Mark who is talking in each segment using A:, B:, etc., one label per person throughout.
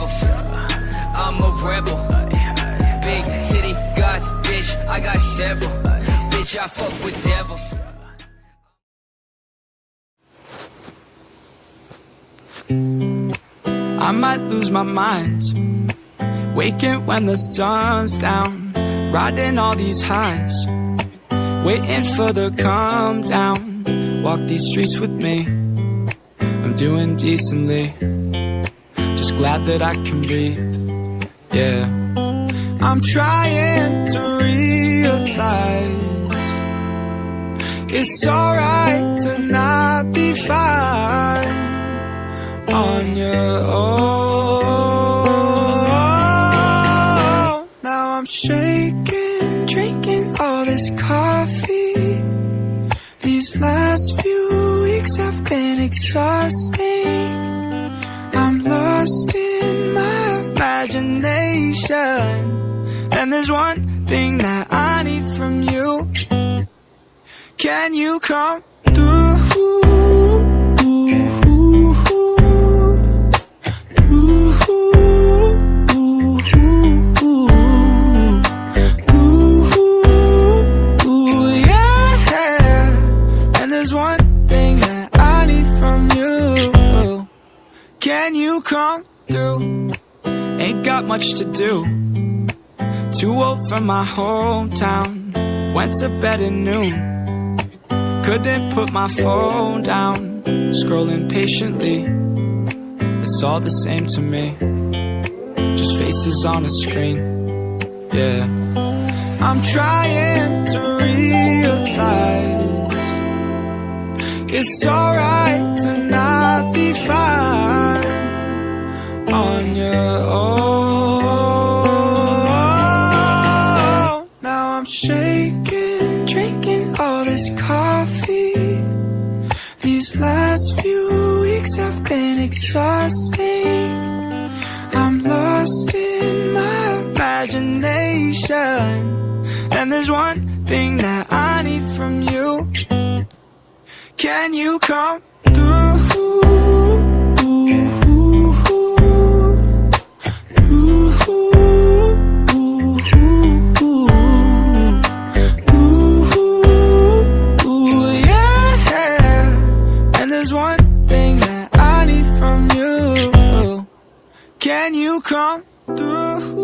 A: levels. I'm a rebel. Big city goth, bitch, I got several. Bitch, I fuck with devils.
B: I might lose my mind, waking when the sun's down, riding all these highs, waiting for the calm down. Walk these streets with me, I'm doing decently, just glad that I can breathe, yeah. I'm trying to realize it's alright to not be fine on your own. Now I'm shaking, drinking all this coffee. These last few weeks have been exhausting. I'm lost in my imagination, and there's one thing that I need from you. Can you come through? Can you come through? Ain't got much to do. Too old for my hometown. Went to bed at noon. Couldn't put my phone down. Scrolling patiently. It's all the same to me. Just faces on a screen. Yeah. I'm trying to realize it's alright to not be fine on your own. Now I'm shaking, drinking all this coffee. These last few weeks have been exhausting. I'm lost in my imagination, and there's one thing that I need from you. Can you come through? Yeah. And there's one thing that I need from you. Can you come through?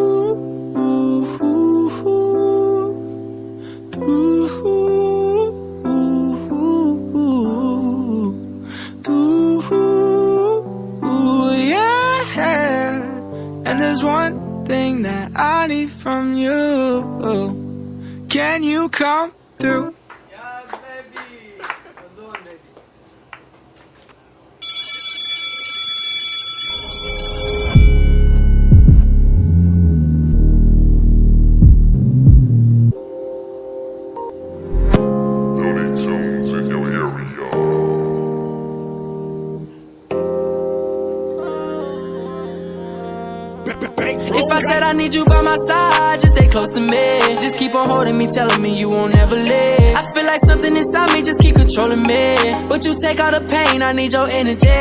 B: And there's one thing that I need from you. Can you come through?
C: Yes, baby. Let's do it, baby.
D: Looney Tunes in your area.
E: If I said I need you by my side, just stay close to me. Just keep on holding me, telling me you won't ever leave. I feel like something inside me just keep controlling me, but you take all the pain, I need your energy.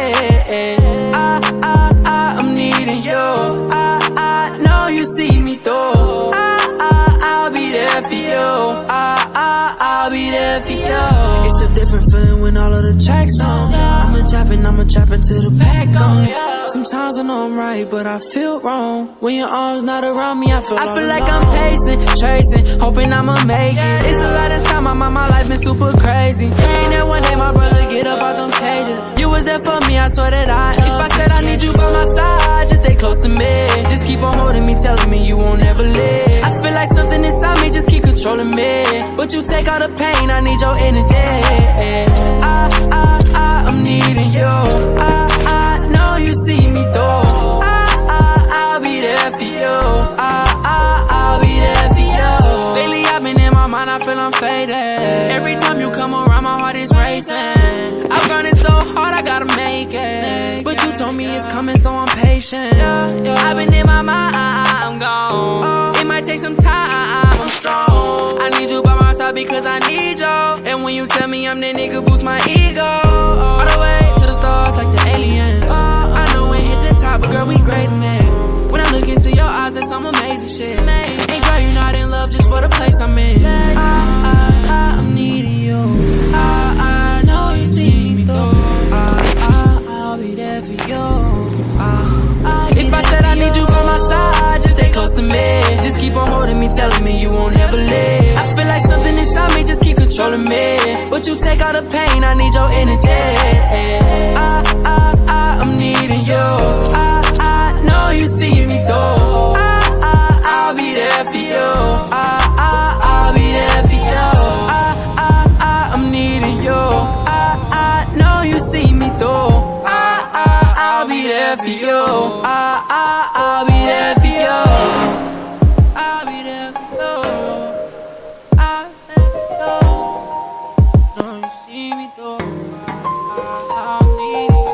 E: I'm needing you. I know you see me through. I'll be there for you. I'll be there for you. It's a different feeling when all of the tracks on. I'ma trapping till the pack on. Sometimes I know I'm right, but I feel wrong. When your arms not around me, I feel like I'm pacing, tracing, hoping I'ma make it. It's a lot of time, my life been super crazy. Ain't that one day my brother get up out them cages. You was there for me, I swear that if I said I need you by my side, just stay close to me. Just keep on holding me, telling me you won't ever leave. I feel like something inside me just keep controlling me, but you take all the pain, I need your energy. I'm needing you. I know you see me through. I'll be there for you. I'll be there for you. Lately I've been in my mind, I feel I'm faded. Every time you come around, my heart is racing. I'm running so hard, I gotta make it, but you told me it's coming, so I'm patient. I've been in my mind, I'm gone. It might take some time, I'm strong. I need you by my side because I need you. And when you tell me I'm the nigga, boost my ego. All the way to the stars like the aliens. I know it hit the top. but girl, we great in it. When I look into your eyes, there's some amazing shit. And girl, you're not in love just for the place I'm in. I'm needing you. I know you see me through. I'll be there for you. If I said I need you by my side, just stay close to me. Just keep on holding me, telling me you won't ever leave. I feel like something inside me just keep controlling me. But you take all the pain, I need your energy. I'm needing you. I know you see me through. I'll be there for you. I'll be there for you. I'm needing you. I know you see me through. I'll be there for you. I'll be there for you. I'll be there for you. I'll be there for you. Know you see me through. I'm needing you.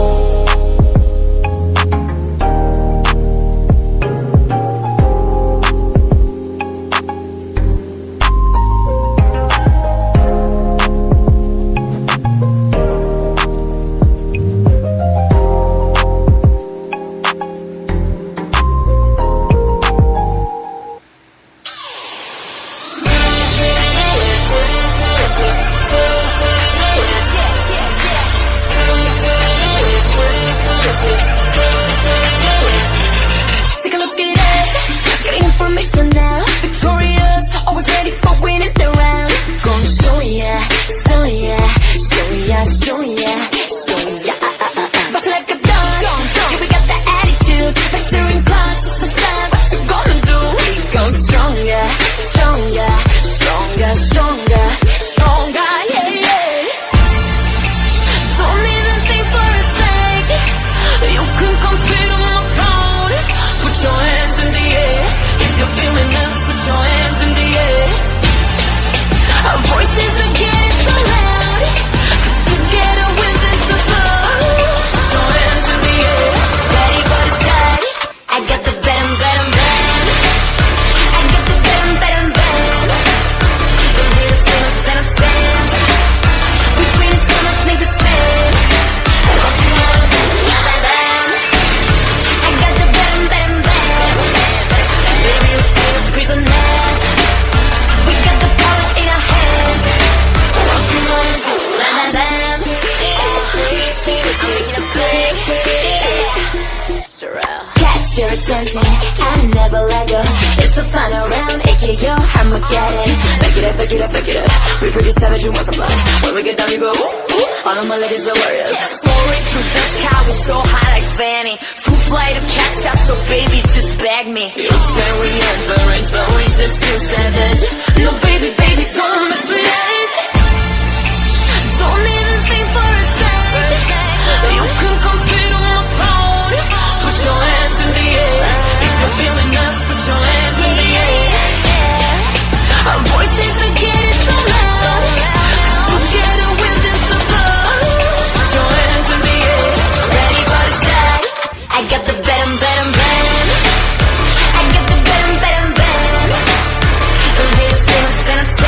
E: Your attention, I never let go. It's the final round, aka Armageddon. Back it up, back it up, back it up. We pretty savage, we want some blood. When we get down, you go ooh, ooh. All of my ladies, the warriors. Soaring through the sky, we're so high like Fanny. Too fly to catch up, so baby, just bag me. You say we had the range, but we just too savage. No, baby, baby, don't mess with us. Don't even think for a second. You can come fit on my throne. Put your hands in the air. If you're feeling us, put your hands in the air. Our voices are getting so loud. Together with this above. Put your hands in the air. Ready for the shot. I got the better, better man. I got the better, better man. The real thing, stand up.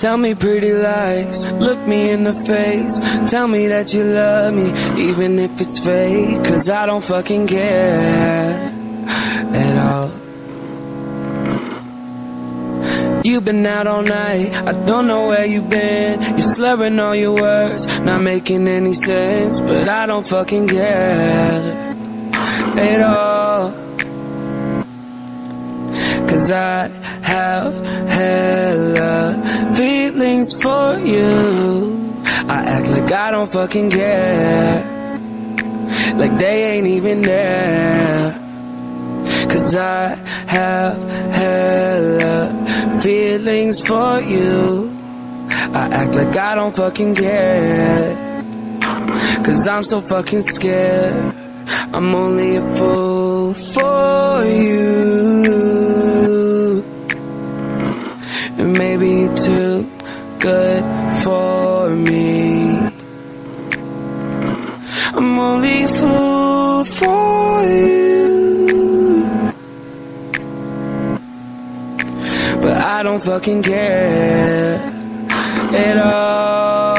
B: Tell me pretty lies, look me in the face. Tell me that you love me, even if it's fake. Cause I don't fucking care at all. You've been out all night, I don't know where you've been. You're slurring all your words, not making any sense. But I don't fucking care at all. Cause I have hella feelings for you. I act like I don't fucking care, like they ain't even there. Cause I have hella feelings for you. I act like I don't fucking care, cause I'm so fucking scared. I'm only a fool for you, and maybe you're too good for me. I'm only a fool for you, but I don't fucking care at all.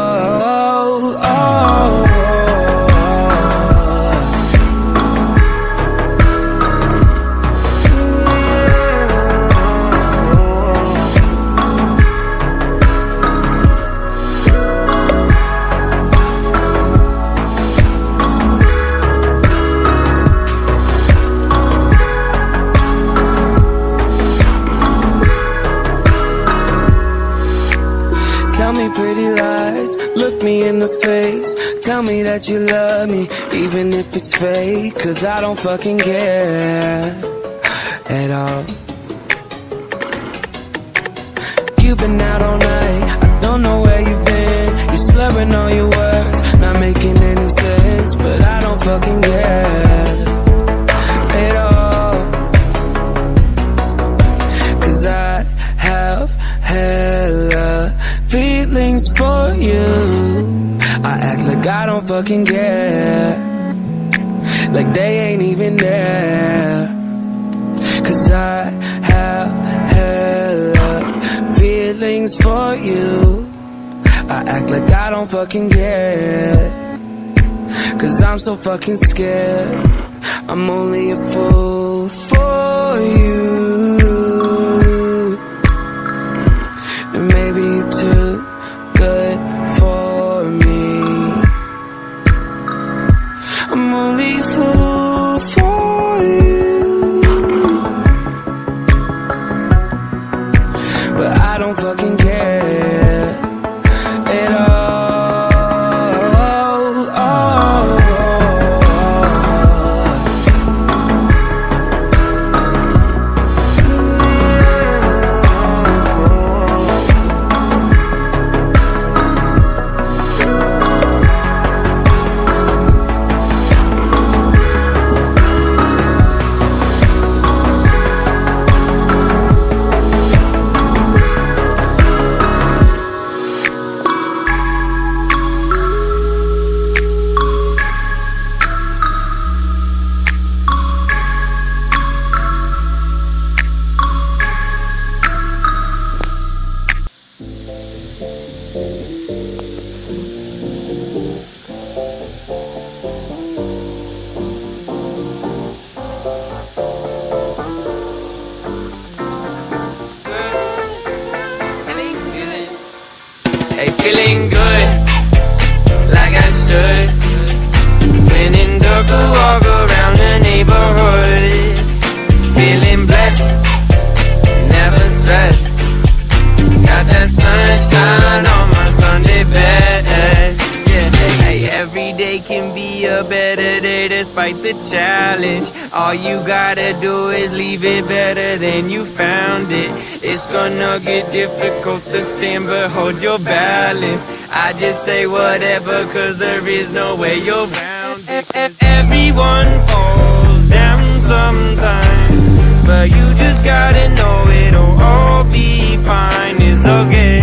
B: Tell me pretty lies, look me in the face. Tell me that you love me, even if it's fake. Cause I don't fucking care at all. You've been out all night, I don't know where you've been. You're slurring all your words, not making any sense. But I don't fucking care at all. Cause I have hella feelings for you. I act like I don't fucking care, like they ain't even there. Cause I have hella feelings for you. I act like I don't fucking care, cause I'm so fucking scared. I'm only a fool for you, and maybe you're too good for me. I'm only a fool for you, but I don't fucking care at all.
E: Hey, feeling good, like I should. When in dark, I walk around the neighborhood. Feeling blessed, never stressed. Got that sunshine on my Sunday best. Yeah, hey, every day can be a better day despite the challenge. All you gotta do is leave it better than you found it. It's gonna get difficult to stand, but hold your balance. I just say whatever, cause there is no way you're around it. Everyone falls down sometime, but you just gotta know it'll all be fine. It's okay.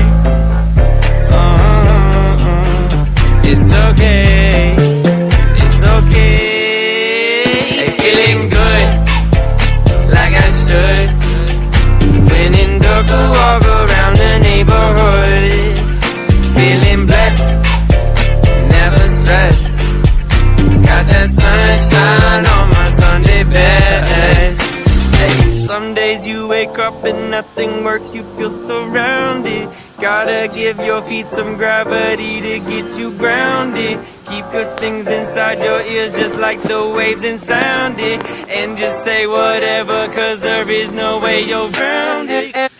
E: It's okay. It's okay. Hey, feeling good, like I should. When in dark, I walk around the neighborhood. shine on my Sunday best. Hey, some days you wake up and nothing works, you feel surrounded. Gotta give your feet some gravity to get you grounded. Keep good things inside your ears just like the waves and sound it. And just say whatever, cause there is no way you're round it.